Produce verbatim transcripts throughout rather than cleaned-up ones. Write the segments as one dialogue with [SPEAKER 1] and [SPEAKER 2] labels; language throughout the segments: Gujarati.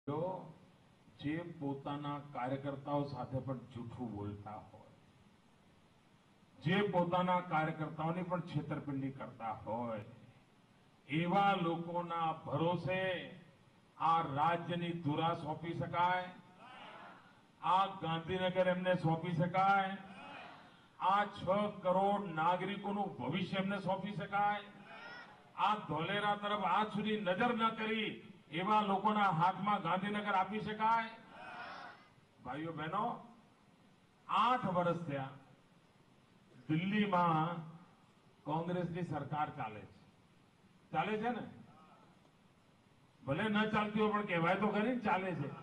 [SPEAKER 1] જે પોતાના કાર્યકર્તાઓ સાથે પણ જૂઠું બોલતા હોય, જે પોતાના કાર્યકર્તાઓની પણ છેતરપિંડી કરતા હોય, એવા લોકોના ભરોસે આ રાજ્યની ધુરા સોંપી શકાય? આ ગાંધીનગર એમને સોંપી શકાય? આ છ કરોડ નાગરિકોનું ભવિષ્ય એમને સોંપી શકાય? આ ધોલેરા તરફ આજ સુધી નજર ન કરી એવા લોકોના હાથમાં ગાંધીનગર આપી શકાય? ભાઈઓ બહેનો, આઠ વર્ષ થયા દિલ્હીમાં કોંગ્રેસની સરકાર ચાલે છે. ચાલે છે ને? ભલે ન ચાલતી હોય પણ કહેવાય તો ખરી ને ચાલે છે.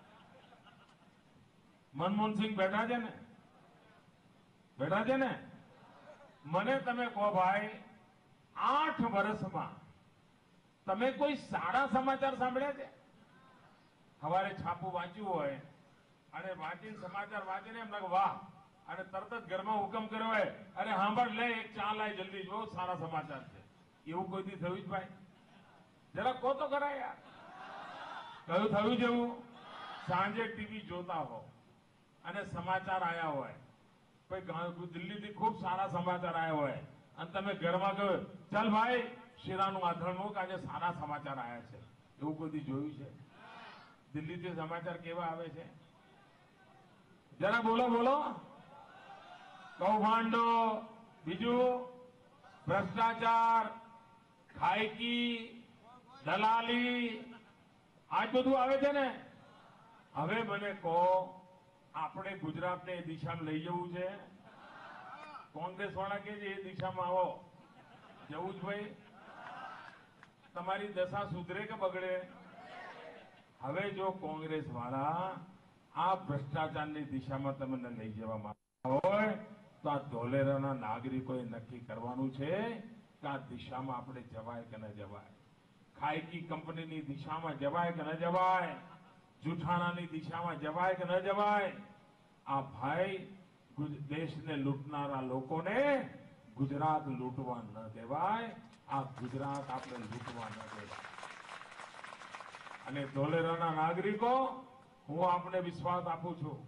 [SPEAKER 1] મનમોહનસિંહ બેઠા છે ને? બેઠા છે ને? મને તમે કહો ભાઈ, આઠ વર્ષમાં તમે કોઈ સારા સમાચાર સાંભળ્યા છે? સવારે છાપું વાંચ્યું હોય અને વાંચીને સમાચાર વાંચીને એમ લાગે વાહ, અને તરત જ ઘરમાં હુકમ કર્યો હોય, અરે સાંભળ લે એક ચા લાય જલ્દી, જો સારા સમાચાર છે. એવું કોઈ દી થયું જ ભાઈ? જરા કહો તો ખરા યાર, કયું થયું જેવું? સાંજે ટીવી જોતા હો અને સમાચાર આયા હોય, ભાઈ દિલ્હીથી ખૂબ સારા સમાચાર આવ્યા હોય અને તમે ઘરમાં કહો ચાલ ભાઈ શીરાનું આથરણ મૂક, આજે સારા સમાચાર આવ્યા છે. એવું કોઈ દી જોયું છે? દિલ્હીથી સમાચાર કેવા આવે છે? જરા બોલો બોલો. કૌભાંડો, બીજું ભ્રષ્ટાચાર, ખાયકી, દલાલી, આજ બધું આવે છે ને. હવે મને કહો, આપણે ગુજરાતને એ દિશામાં લઈ જવું છે? કોંગ્રેસ વાળા કે છે એ દિશામાં આવો, જવું જ ભાઈ? તમારી દશા સુધરે કે બગડે? હવે જો કોંગ્રેસ વાળા આ ભ્રષ્ટાચારની દિશામાં તમને લઈ જવા માંગતા હોય તો આ ધોલેરાના નાગરિકોએ નક્કી કરવાનું છે કે આ દિશામાં આપણે જવાય કે ન જવાય. ખાયકી કંપનીની દિશામાં જવાય કે ન જવાય? જૂઠાણાની દિશામાં જવાય કે ન જવાય? આ ભાઈ દેશને લૂંટનારા લોકોને ગુજરાત લૂંટવા ન દેવાય. આ ગુજરાત આપણે લૂંટવા ન દેવાય. અને ધોલેરાના નાગરિકો, હું આપને વિશ્વાસ આપું છું,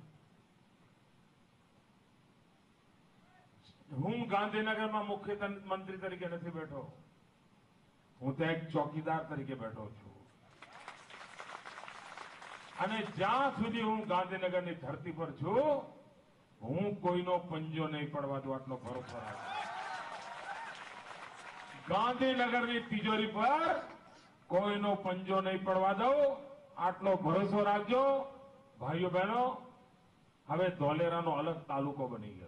[SPEAKER 1] હું ગાંધીનગરમાં મુખ્ય મંત્રી તરીકે નથી બેઠો, હું તો એક ચોકીદાર તરીકે બેઠો છું. અને જ્યાં સુધી હું ગાંધીનગરની ધરતી પર છું, હું કોઈનો પંજો નહીં પડવા દઉં, આટલો ભરોસો રાખો. ગાંધીનગરની તિજોરી પર કોઈનો પંજો નહીં પડવા દઉં, આટલો ભરોસો રાખજો. ભાઈઓ બહેનો, હવે ધોલેરાનો અલગ તાલુકો બની ગયો.